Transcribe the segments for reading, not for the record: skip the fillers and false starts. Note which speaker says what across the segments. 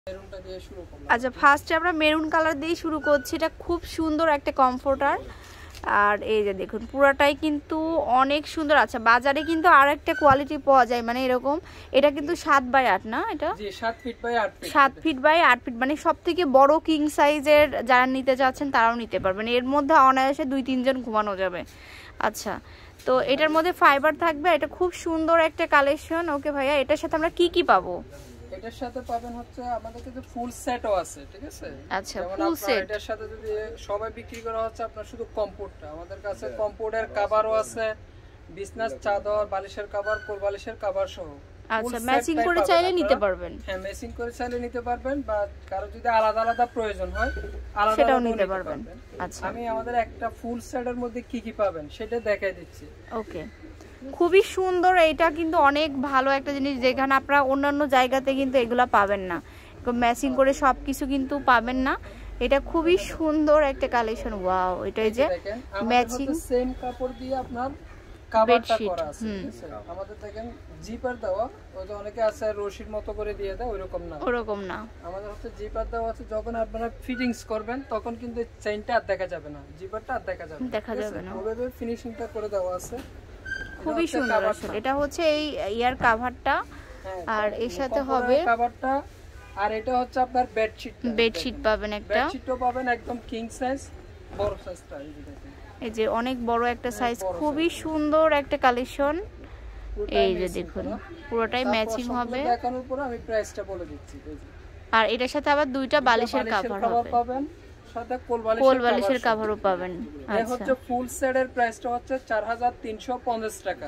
Speaker 1: মেরুনটা দিয়ে শুরু করলাম।
Speaker 2: আচ্ছা, ফার্স্টে আমরা মেরুন কালার দিয়ে শুরু করছি। এটা খুব সুন্দর একটা কমফোর্টার। আর এই যে দেখুন পুরাটাই কিন্তু অনেক সুন্দর। আচ্ছা, বাজারে কিন্তু আর একটা কোয়ালিটি পাওয়া যায়, মানে এরকম। এটা কিন্তু 7x8 না? এটা
Speaker 1: জি 7 feet by 8 feet.
Speaker 2: 7 feet by 8 feet, মানে সবথেকে বড় কিং সাইজের যারা নিতে চাচ্ছেন তারাও নিতে পারবেন। এর মধ্যে অনায়াসে 2-3 জন ঘুমানো যাবে। আচ্ছা, তো এটার মধ্যে ফাইবার থাকবে। এটা খুব সুন্দর একটা কালেকশন। ওকে ভাইয়া, এটার সাথে আমরা কি কি পাবো?
Speaker 1: এটার সাথে পাবেন হচ্ছে আমাদের কাছে ফুল সেটও আছে, ঠিক আছে?
Speaker 2: আচ্ছা, ফুল সেট।
Speaker 1: এটার সাথে যদি সবাই বিক্রি করা হচ্ছে আপনার শুধু কম্পোর্টটা, আমাদের কাছে কম্পোর্টের কভারও আছে, বিছনার চাদর, বালিশের কভার, কোল বালিশের কভার সহ।
Speaker 2: আচ্ছা, ম্যাচিং করে চাইলে নিতে পারবেন।
Speaker 1: হ্যাঁ, ম্যাচিং করে চাইলে নিতে পারবেন, বা কারো যদি আলাদা আলাদা প্রয়োজন হয় আলাদা
Speaker 2: সেটাও
Speaker 1: আলাদা
Speaker 2: নিতে পারবেন। আচ্ছা,
Speaker 1: আমি আমাদের একটা ফুল সেটের মধ্যে কি কি পাবেন সেটা দেখাই দিচ্ছি।
Speaker 2: ওকে, খুবই সুন্দর। এইটা কিন্তু অনেক ভালো একটা জিনিস, যেখানে আপনারা অন্যান্য জায়গাতে কিন্তু এগুলা পাবেন না। ম্যাচিং করে সবকিছু কিন্তু পাবেন না। এটা খুবই সুন্দর একটা কালেকশন। ওয়াও, এটা এই যে ম্যাচিং
Speaker 1: সেম কাপড় দিয়ে আপনার কভারটা করা আছে, ঠিক আছে? আমাদের দেখেন জিপার দেওয়া, ওই যে অনেকে আছে রশির মতো করে দিয়ে দেয়, ওইরকম না,
Speaker 2: ওরকম না।
Speaker 1: আমাদের হচ্ছে জিপার দেওয়া আছে। যখন আপনারা ফিটিংস করবেন তখন কিন্তু চেইনটা আর দেখা যাবে না, জিপারটা আর দেখা যাবে না। ওভাবে ফিনিশিংটা করে দেওয়া আছে,
Speaker 2: খুবই সুন্দর। আসলে এটা হচ্ছে এই ইয়ার কভারটা, আর এর সাথে হবে
Speaker 1: কভারটা। আর এটা হচ্ছে আপনার
Speaker 2: বেডশিট পাবেন একটা।
Speaker 1: বেডশিটও পাবেন একদম কিং সাইজ, বড় সাইজটা।
Speaker 2: এই যে অনেক বড় একটা সাইজ, খুবই সুন্দর একটা কালেকশন। এই যে দেখুন পুরোটাই ম্যাচিং হবে।
Speaker 1: দেখানোর পর আমি প্রাইসটা বলে দিচ্ছি।
Speaker 2: আর এটার সাথে আবার দুইটা বালিশের কভার
Speaker 1: পাবেন, সাথে
Speaker 2: কোল বালিশের কভারও পাবেন।
Speaker 1: এই হচ্ছে ফুল সেটের প্রাইসটা হচ্ছে 4350 টাকা।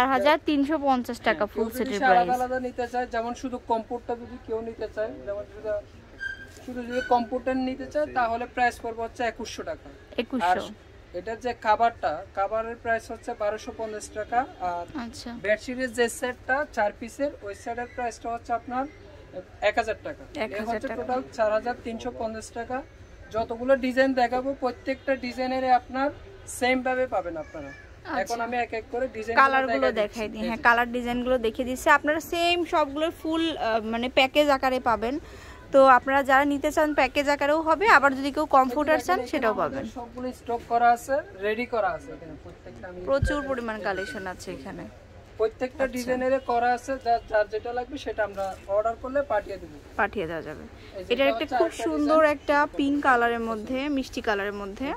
Speaker 2: 4350 টাকা ফুল সেটের প্রাইস।
Speaker 1: আলাদা আলাদা নিতে চায়, যেমন শুধু কম্পোর্টটা যদি কেউ নিতে চায়, যেমন শুধু যদি কম্পোর্টার নিতে চায় তাহলে প্রাইস পড়বে হচ্ছে 2100 টাকা। 2100। এটার যে কভারের প্রাইস হচ্ছে 1250 টাকা। আর আচ্ছা, বেডশিটের যে সেটটা 4 পিসের, ওই সেটের প্রাইসটা হচ্ছে আপনার 1000 টাকা। এই হচ্ছে টোটাল 4350 টাকা। যতগুলো ডিজাইন দেখাবো প্রত্যেকটা ডিজাইনের আপনার সেম ভাবে পাবেন আপনারা। এখন আমি এক এক করে ডিজাইন
Speaker 2: কালারগুলো দেখাই দিই। হ্যাঁ, কালার ডিজাইনগুলো দেখিয়ে দিচ্ছি। আপনারা সেম সবগুলো ফুল মানে প্যাকেজ আকারে পাবেন। তো আপনারা যারা নিতে চান প্যাকেজ আকারেও হবে, আবার যদি কেউ কমফোর্টার চান সেটাও পাবেন।
Speaker 1: সবগুলো স্টক করা আছে, রেডি করা আছে। এখানে প্রত্যেকটা
Speaker 2: প্রচুর পরিমাণ কালেকশন আছে এখানে।
Speaker 1: প্রত্যেকটা ডিজাইনের করা আছে, যার যেটা লাগবে সেটা আমরা অর্ডার করলে পাঠিয়ে দেওয়া যাবে।
Speaker 2: এটা একটা খুব সুন্দর একটা পিঙ্ক কালারের মধ্যে, মিষ্টি কালারের মধ্যে।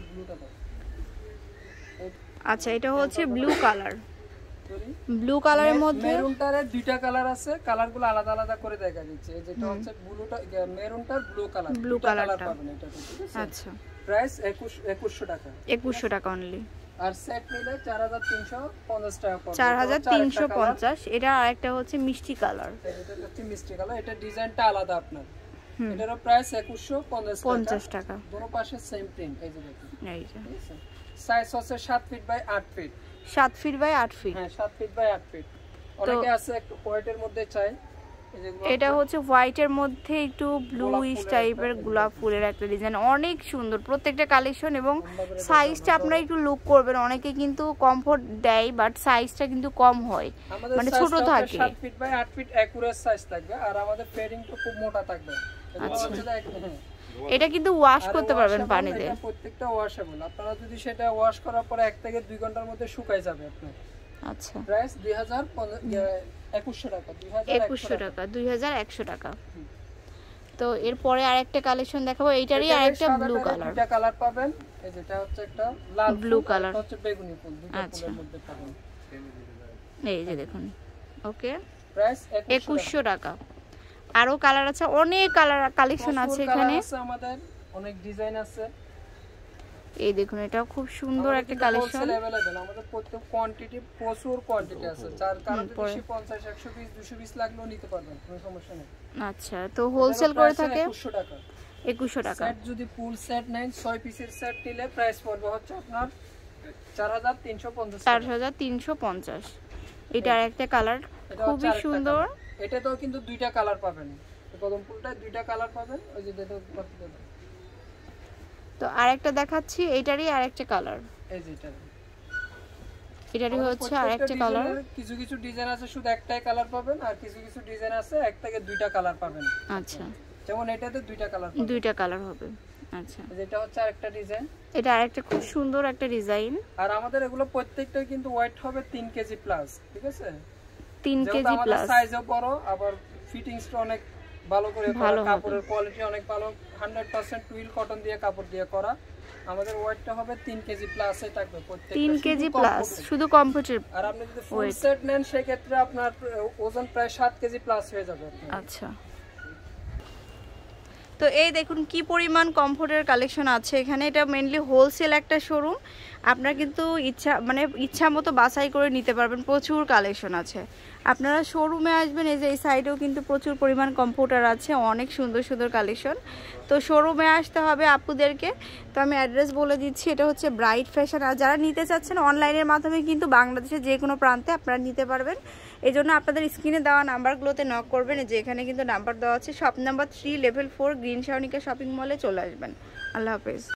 Speaker 2: আচ্ছা, এটা হচ্ছে ব্লু কালার। ব্লু কালারের মধ্যে
Speaker 1: মেরুনটার দুইটা কালার আছে, কালারগুলো আলাদা আলাদা করে দেখা দিচ্ছে। যেটা হচ্ছে ব্লুটা, মেরুনটার ব্লু কালারটা পাবেন এটা, ঠিক আছে? আচ্ছা, প্রাইস 2100 টাকা।
Speaker 2: 2100 টাকা অনলি।
Speaker 1: আর সেট নিলে 4350 টাকা পড়বে।
Speaker 2: 4350। এটা আরেকটা হচ্ছে মিষ্টি কালার।
Speaker 1: এটা হচ্ছে মিষ্টি কালার, এটা ডিজাইনটা আলাদা আপনার। এটারও প্রাইস 2150 টাকা। দুটো পাশে সেম প্রিন্ট। এই যে দেখুন, এই যে সাইজ হচ্ছে 7 feet by 8 feet.
Speaker 2: 7 feet by 8 feet.
Speaker 1: হ্যাঁ, 7 ফিট বাই 8 ফিট। অনেকে আছে একটু হোয়াইটের মধ্যে চাই।
Speaker 2: এটা হচ্ছে হোয়াইটের মধ্যে একটু ব্লুইশ টাইপের গোলাপ ফুলের একটা ডিজাইন, অনেক সুন্দর প্রত্যেকটা কালেকশন। এবং সাইজটা আপনারা একটু লুক করবেন। অনেকে কিন্তু কমফোর্ট দেয়, বাট সাইজটা কিন্তু কম হয়, মানে ছোট থাকে।
Speaker 1: 7 feet by 8 feet accurate size থাকবে, আর আমাদের পেডিংটা খুব মোটা থাকবে।
Speaker 2: আচ্ছা, এটা কিন্তু ওয়াশ করতে পারবেন পানিতে।
Speaker 1: প্রত্যেকটা ওয়াশেবল। আপনারা যদি সেটা ওয়াশ করার পরে 1 থেকে 2 ঘন্টার মধ্যে শুকায় যাবে আপনার।
Speaker 2: আচ্ছা,
Speaker 1: প্রাইস 2100 টাকা।
Speaker 2: 2100 টাকা। তো এরপরে আরেকটা কালেকশন দেখাবো। এইটারই আরেকটা ব্লু কালার।
Speaker 1: দুটো কালার পাবেন। এই যেটা হচ্ছে একটা লাল
Speaker 2: ব্লু কালার,
Speaker 1: হচ্ছে বেগুনি ফুল, দুটো ফুলের মধ্যে পাবেন।
Speaker 2: এই যে দেখুন। ওকে,
Speaker 1: প্রাইস
Speaker 2: 2100 টাকা। আরো কালার আছে, অনেক কালার কালেকশন আছে এখানে।
Speaker 1: আমাদের অনেক ডিজাইন আছে।
Speaker 2: এই দেখুন, এটাও খুব সুন্দর একটা কালেকশন।
Speaker 1: আমাদের প্রত্যেক কোয়ান্টিটি, প্রচুর কোয়ান্টিটি আছে। যার কারণে 50 100 পিস 200 পিস লাগলেও নিতে পারবেন, কোনো সমস্যা নেই।
Speaker 2: আচ্ছা, তো হোলসেল করে থাকে
Speaker 1: 2100 টাকা।
Speaker 2: 2100 টাকা।
Speaker 1: সেট যদি ফুল সেট নেন, 6 পিসের সেট নিলে প্রাইস পড়বে হচ্ছে আপনার 4350 টাকা।
Speaker 2: 4350। এটা আরেকটা কালার, খুবই সুন্দর।
Speaker 1: এটাতেও কিন্তু দুইটা কালার পাবেন। কদম ফুলটায় দুইটা কালার পাবেন। ওই যে দেখো,
Speaker 2: তো আরেকটা দেখাচ্ছি, এটারই আরেকটা কালার।
Speaker 1: এই যেটা
Speaker 2: এটারই হচ্ছে আরেকটা কালার।
Speaker 1: কিছু কিছু ডিজাইন আছে শুধু একটাই কালার পাবেন, আর কিছু কিছু ডিজাইন আছে এক থেকে দুইটা কালার পাবেন।
Speaker 2: আচ্ছা,
Speaker 1: যেমন এটাতে দুইটা কালার পাবেন।
Speaker 2: দুইটা কালার হবে। আচ্ছা,
Speaker 1: যেটা হচ্ছে আরেকটা ডিজাইন।
Speaker 2: এটা আরেকটা খুব সুন্দর একটা ডিজাইন।
Speaker 1: আর আমাদের এগুলো প্রত্যেকটাই কিন্তু ওয়েট হবে 3 কেজি প্লাস, ঠিক আছে?
Speaker 2: 3 কেজি প্লাস।
Speaker 1: সাইজও বড়, আবার ফিটিংসটা অনেক ভালো করে করা, কাপড়ের কোয়ালিটি অনেক ভালো, 100% টুইল কটন দিয়ে কাপড় দিয়ে করা। আমাদের ওয়েটটা হবে 3 কেজি প্লাসে থাকবে প্রত্যেকটা।
Speaker 2: 3 কেজি প্লাস শুধু কমফোর্টের।
Speaker 1: আর আপনি যদি ফুল সেট নেন সেই ক্ষেত্রে আপনার ওজন প্রায় 7 কেজি প্লাস হয়ে যাবে।
Speaker 2: আচ্ছা, তো এই দেখুন কি পরিমাণ কমফোর্টের কালেকশন আছে এখানে। এটা মেইনলি হোলসেল একটা শোরুম, আপনারা কিন্তু ইচ্ছা মতো বাছাই করে নিতে পারবেন। প্রচুর কালেকশন আছে, আপনারা শোরুমে আসবেন। এই যে এই সাইডেও কিন্তু প্রচুর পরিমাণ কমফোর্টার আছে, অনেক সুন্দর সুন্দর কালেকশন। তো শোরুমে আসতে হবে আপুদেরকে। তো আমি অ্যাড্রেস বলে দিচ্ছি, এটা হচ্ছে ব্রাইট ফ্যাশন। আর যারা নিতে চাচ্ছেন অনলাইনের মাধ্যমে কিন্তু বাংলাদেশের যে কোনো প্রান্তে আপনারা নিতে পারবেন। এই জন্য আপনাদের স্ক্রিনে দেওয়া নাম্বারগুলোতে নক করবেন, যে এখানে কিন্তু নাম্বার দেওয়া আছে। শপ নাম্বার 3 লেভেল 4 গ্রিন শাওনিকা শপিং মলে চলে আসবেন। আল্লাহ হাফেজ।